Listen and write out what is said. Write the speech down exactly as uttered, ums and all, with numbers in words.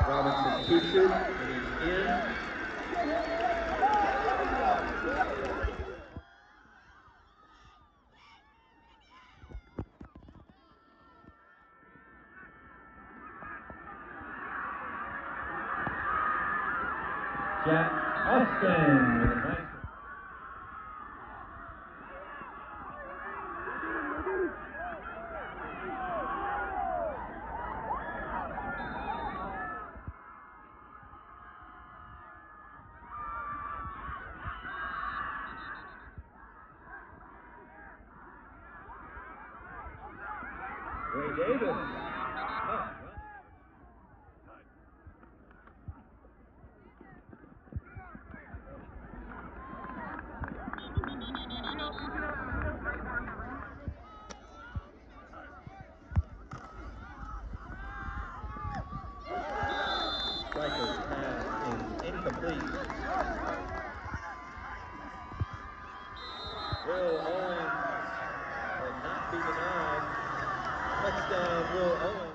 Robinson keeps it, and he's in. Jack Austin with a nice. Ray Davis. Oh. Striker's pass is incomplete. Will Owens will not be denied. Touchdown, Will Owens.